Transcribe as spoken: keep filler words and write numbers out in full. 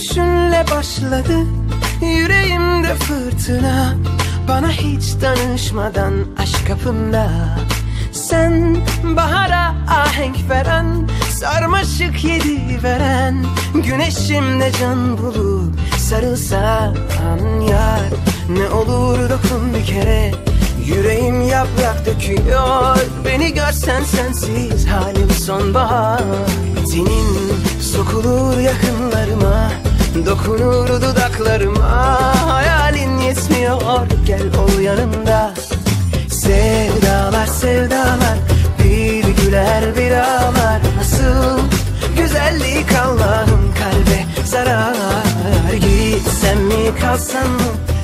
gülüşünle başladı yüreğimde fırtına. Bana hiç danışmadan aşk kapında. Sen bahara ahenk veren, sarmaşık yedi veren, güneşimde can bulup sarılsan yar. Ne olur dokun bir kere, yüreğim yaprak döküyor. Beni görsen sensiz halim sonbahar. Senin sokulur yakınlarıma, dokunur dudaklarıma. Hayalin yetmiyor, gel ol yanımda. Sevdalar sevdalar, bir güler bir ağlar. Nasıl güzellik Allah'ım, kalbe zarar. Gitsem mi kalsam mı,